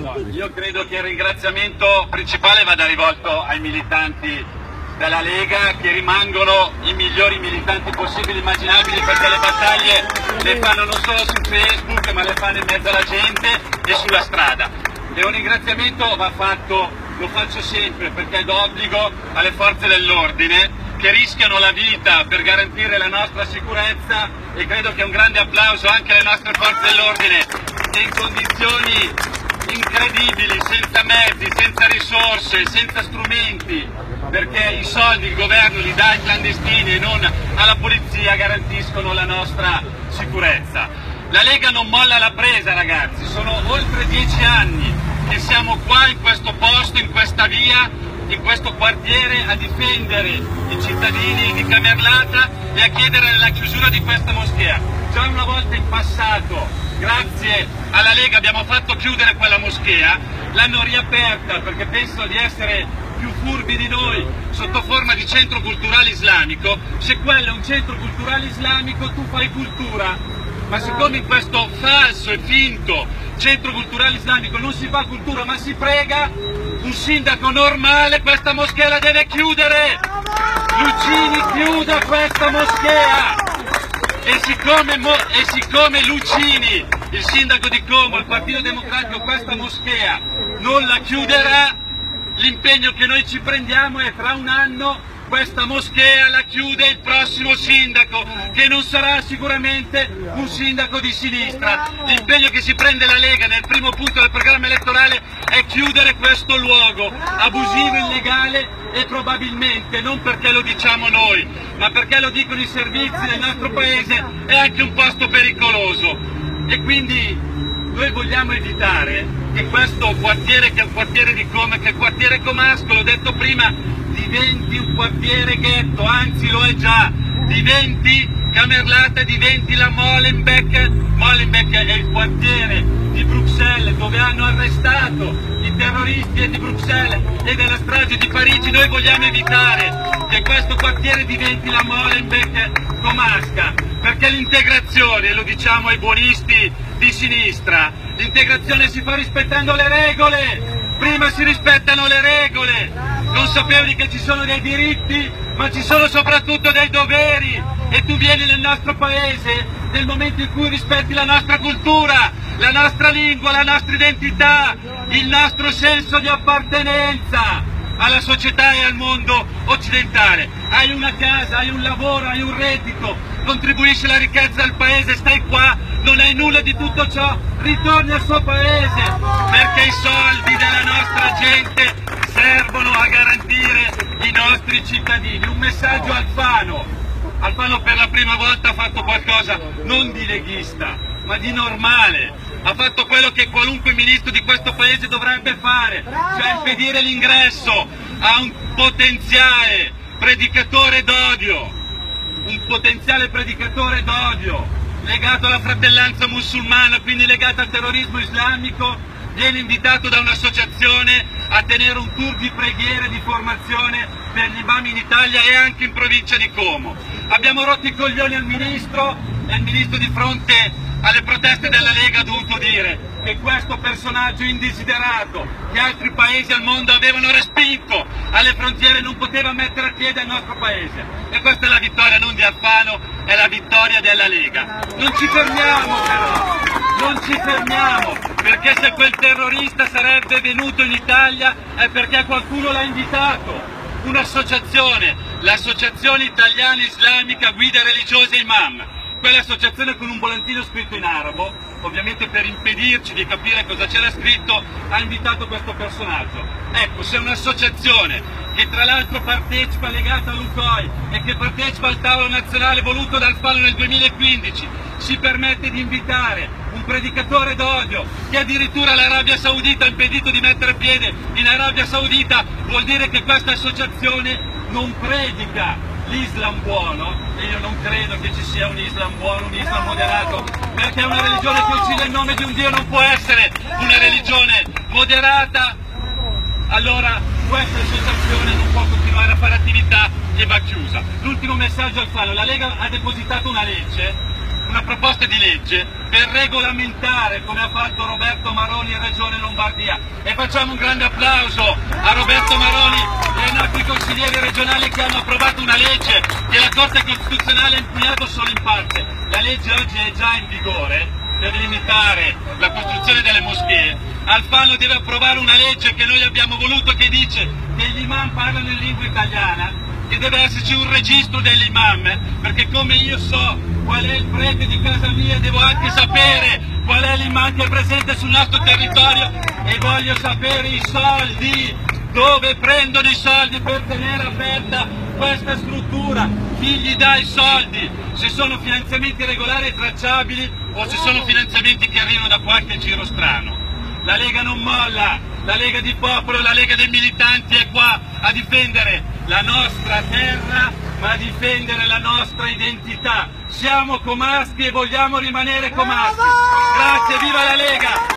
Io credo che il ringraziamento principale vada rivolto ai militanti della Lega, che rimangono i migliori militanti possibili e immaginabili, perché le battaglie le fanno non solo su Facebook, ma le fanno in mezzo alla gente e sulla strada. E un ringraziamento va fatto, lo faccio sempre perché è d'obbligo, alle forze dell'ordine che rischiano la vita per garantire la nostra sicurezza, e credo che un grande applauso anche alle nostre forze dell'ordine che in condizioni incredibili, senza mezzi, senza risorse, senza strumenti, perché i soldi il governo li dà ai clandestini e non alla polizia, garantiscono la nostra sicurezza. La Lega non molla la presa, ragazzi, sono oltre 10 anni che siamo qua in questo posto, in questa via, in questo quartiere a difendere i cittadini di Camerlata e a chiedere la chiusura di questa moschea. Già una volta in passato, grazie alla Lega, abbiamo fatto chiudere quella moschea, l'hanno riaperta perché pensano di essere più furbi di noi sotto forma di centro culturale islamico. Se quello è un centro culturale islamico tu fai cultura, ma siccome in questo falso e finto centro culturale islamico non si fa cultura ma si prega, un sindaco normale questa moschea la deve chiudere. Lucini chiuda questa moschea, e siccome Lucini, il sindaco di Como, il Partito Democratico, questa moschea non la chiuderà, l'impegno che noi ci prendiamo è tra un anno questa moschea la chiude il prossimo sindaco, che non sarà sicuramente un sindaco di sinistra. L'impegno che si prende la Lega nel primo punto del programma elettorale è chiudere questo luogo abusivo, illegale, e probabilmente, non perché lo diciamo noi, ma perché lo dicono i servizi del nostro paese, è anche un posto pericoloso. E quindi noi vogliamo evitare che questo quartiere, che è un quartiere di Como, che è il quartiere comasco, l'ho detto prima, diventi un quartiere ghetto, anzi lo è già, diventi Camerlata, diventi la Molenbeek. Molenbeek è il quartiere di Bruxelles dove hanno arrestato i terroristi di Bruxelles e della strage di Parigi. Noi vogliamo evitare che questo quartiere diventi la Molenbeek comasca, perché l'integrazione, lo diciamo ai buonisti di sinistra, l'integrazione si fa rispettando le regole. Prima si rispettano le regole, consapevoli che ci sono dei diritti, ma ci sono soprattutto dei doveri, e tu vieni nel nostro paese nel momento in cui rispetti la nostra cultura, la nostra lingua, la nostra identità, il nostro senso di appartenenza alla società e al mondo occidentale. Hai una casa, hai un lavoro, hai un reddito, contribuisci alla ricchezza del paese, stai qua, non hai nulla di tutto ciò, ritorni al suo paese, perché i soldi della nostra gente servono a garantire i nostri cittadini. Un messaggio a Alfano. Alfano per la prima volta ha fatto qualcosa non di leghista, ma di normale. Ha fatto quello che qualunque ministro di questo paese dovrebbe fare, cioè impedire l'ingresso a un potenziale predicatore d'odio, legato alla fratellanza musulmana, quindi legato al terrorismo islamico. Viene invitato da un'associazione a tenere un tour di preghiere e di formazione per gli imam in Italia e anche in provincia di Como. Abbiamo rotto i coglioni al ministro, e il ministro, di fronte alle proteste della Lega, ha dovuto dire che questo personaggio indesiderato, che altri paesi al mondo avevano respinto alle frontiere, non poteva mettere a piede al nostro paese. E questa è la vittoria non di Alfano, è la vittoria della Lega. Non ci fermiamo però, non ci fermiamo, perché se quel terrorista sarebbe venuto in Italia è perché qualcuno l'ha invitato, un'associazione, l'Associazione Italiana Islamica Guida Religiose Imam. Quell'associazione, con un volantino scritto in arabo, ovviamente per impedirci di capire cosa c'era scritto, ha invitato questo personaggio. Ecco, se un'associazione che tra l'altro partecipa, legata all'UCOI, e che partecipa al tavolo nazionale voluto da Alfano nel 2015, si permette di invitare un predicatore d'odio che addirittura l'Arabia Saudita ha impedito di mettere piede in Arabia Saudita, vuol dire che questa associazione non predica l'Islam buono, e io non credo che ci sia un Islam buono, un Islam moderato, perché una religione che uccide il nome di un Dio non può essere una religione moderata. Allora questa associazione non può continuare a fare attività e va chiusa. L'ultimo messaggio al Alfano: la Lega ha depositato una una proposta di legge per regolamentare, come ha fatto Roberto Maroni in Regione Lombardia. E facciamo un grande applauso a Roberto Maroni e ai nostri consiglieri regionali che hanno approvato una legge che la Corte Costituzionale ha impugnato solo in parte. La legge oggi è già in vigore per limitare la costruzione delle moschee. Alfano deve approvare una legge che noi abbiamo voluto, che dice che gli imam parlano in lingua italiana, che deve esserci un registro degli imam, perché come io so qual è il prete di casa mia, devo anche sapere qual è l'imam che è presente sul nostro territorio, e voglio sapere i soldi, dove prendono i soldi per tenere aperta questa struttura, chi gli dà i soldi, se sono finanziamenti regolari e tracciabili o se sono finanziamenti che arrivano da qualche giro strano. La Lega non molla, la Lega di Popolo, la Lega dei militanti è qua a difendere la nostra terra, ma a difendere la nostra identità. Siamo comaschi e vogliamo rimanere comaschi. Grazie, viva la Lega!